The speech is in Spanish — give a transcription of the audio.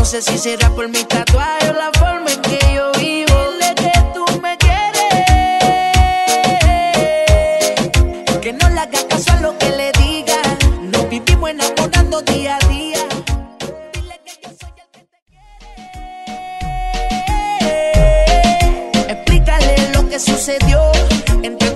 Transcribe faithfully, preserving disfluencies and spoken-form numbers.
sé si será por mi tatuaje o la forma en que yo vivo. Dile que tú me quieres, que no le hagas caso a lo que le diga. Nos vivimos enamorando día a día. Dile que yo soy el que te quiere. Explícale lo que sucedió entre